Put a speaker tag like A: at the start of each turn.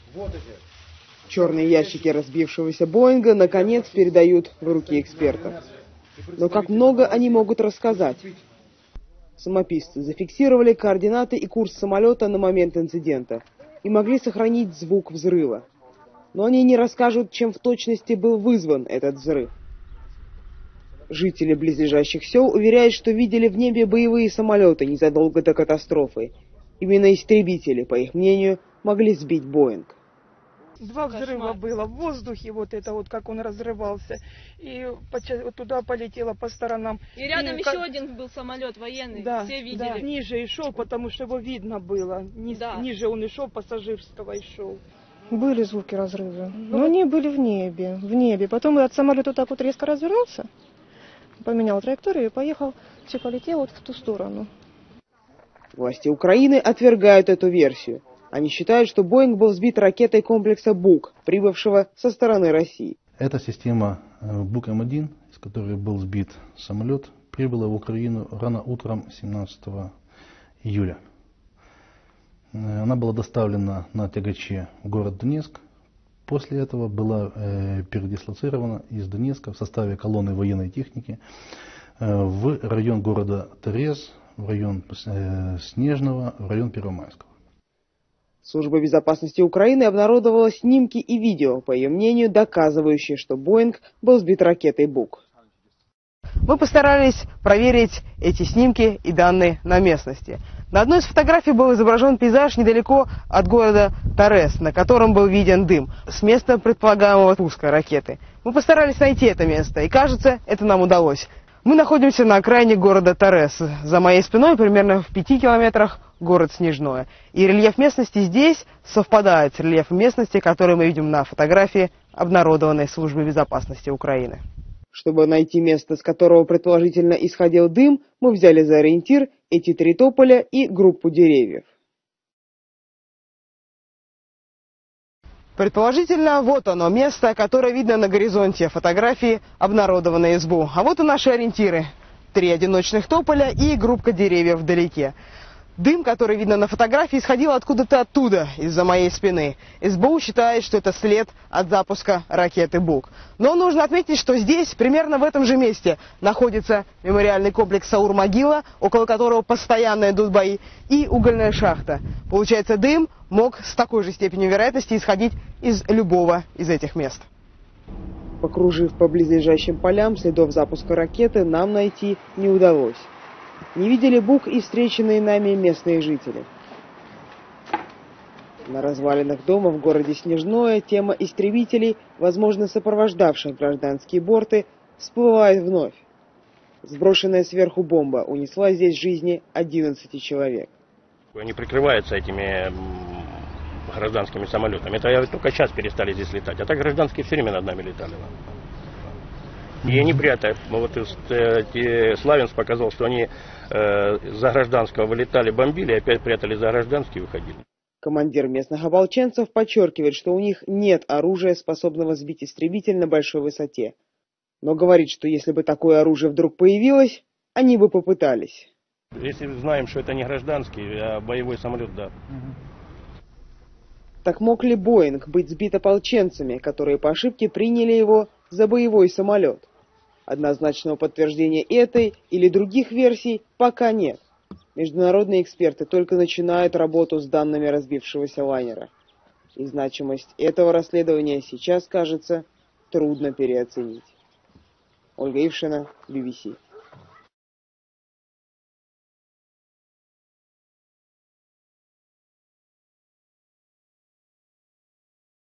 A: Черные ящики разбившегося Боинга наконец передают в руки экспертов. Но как много они могут рассказать? Самописцы зафиксировали координаты и курс самолета на момент инцидента и могли сохранить звук взрыва. Но они не расскажут, чем в точности был вызван этот взрыв. Жители близлежащих сел уверяют, что видели в небе боевые самолеты незадолго до катастрофы. Именно истребители, по их мнению, могли сбить Боинг.
B: Два взрыва было в воздухе, вот это вот как он разрывался, и туда полетело по сторонам.
C: И рядом еще один был самолет военный,
B: да,
C: все видели.
B: Да, ниже и шел, потому что его видно было. Ниже он и шел, пассажирского и шел.
D: Были звуки разрыва, но они были в небе. Потом от самолета так вот резко развернулся, поменял траекторию и поехал, все полетело вот в ту сторону.
A: Власти Украины отвергают эту версию. Они считают, что Боинг был сбит ракетой комплекса «Бук», прибывшего со стороны России.
E: Эта система «Бук М1», из которой был сбит самолет, прибыла в Украину рано утром 17 июля. Она была доставлена на тягаче в город Донецк. После этого была передислоцирована из Донецка в составе колонны военной техники в район города Торез, в район Снежного, в район Первомайского.
A: Служба безопасности Украины обнародовала снимки и видео, по ее мнению, доказывающие, что Боинг был сбит ракетой «Бук». Мы постарались проверить эти снимки и данные на местности. На одной из фотографий был изображен пейзаж недалеко от города Торез, на котором был виден дым с места предполагаемого пуска ракеты. Мы постарались найти это место, и, кажется, это нам удалось. Мы находимся на окраине города Торез. За моей спиной, примерно в 5 километрах, город Снежное. И рельеф местности здесь совпадает с рельефом местности, который мы видим на фотографии, обнародованной Службой безопасности Украины. Чтобы найти место, с которого предположительно исходил дым, мы взяли за ориентир эти 3 тополя и группу деревьев. Предположительно, вот оно, место, которое видно на горизонте фотографии, обнародованной СБУ. А вот и наши ориентиры. 3 одиночных тополя и группа деревьев вдалеке. Дым, который видно на фотографии, исходил откуда-то оттуда, из-за моей спины. СБУ считает, что это след от запуска ракеты «Бук». Но нужно отметить, что здесь, примерно в этом же месте, находится мемориальный комплекс «Саур-Могила», около которого постоянно идут бои, и угольная шахта. Получается, дым мог с такой же степенью вероятности исходить из любого из этих мест. Покружив по близлежащим полям, следов запуска ракеты нам найти не удалось. Не видели «Бук» и встреченные нами местные жители. На развалинах дома в городе Снежное тема истребителей, возможно сопровождавших гражданские борты, всплывает вновь. Сброшенная сверху бомба унесла здесь жизни 11 человек.
F: Они прикрываются этими гражданскими самолетами. Это только сейчас перестали здесь летать. А так гражданские все время над нами летали. И они прятали. Вот Славянск показал, что они за гражданского вылетали, бомбили, опять прятали за гражданский и выходили. Командир местных ополченцев подчеркивает, что у них нет оружия, способного сбить истребитель на большой высоте. Но говорит, что если бы такое оружие вдруг появилось, они бы попытались. Если знаем, что это не гражданский, а боевой самолет, да. Так мог ли Боинг быть сбит ополченцами, которые по ошибке приняли его за боевой самолет? Однозначного подтверждения этой или других версий пока нет. Международные эксперты только начинают работу с данными разбившегося лайнера. И значимость этого расследования сейчас, кажется, трудно переоценить. Ольга Ившина, BBC.